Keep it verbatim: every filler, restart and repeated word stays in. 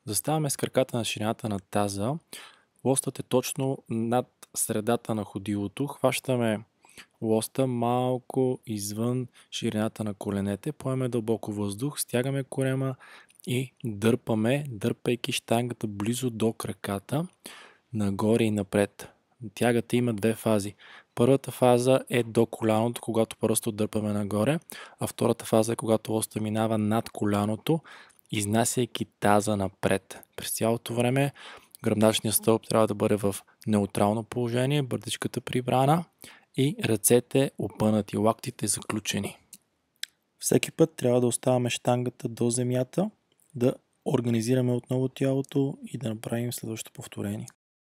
Заставаме с краката на ширината на таза. Лостът е точно над средата на ходилото. Хващаме лоста малко извън ширината на коленете. Поемаме дълбоко въздух, стягаме корема и дърпаме, дърпайки щангата близо до краката, нагоре и напред. Тягата има две фази. Първата фаза е до коляното, когато просто дърпаме нагоре, а втората фаза е когато лоста минава над коляното, изнасяйки таза напред. През цялото време гръбначният стълб трябва да бъде в неутрално положение, бърдичката прибрана и ръцете опънати, лактите заключени. Всеки път трябва да оставяме щангата до земята, да организираме отново тялото и да направим следващото повторение.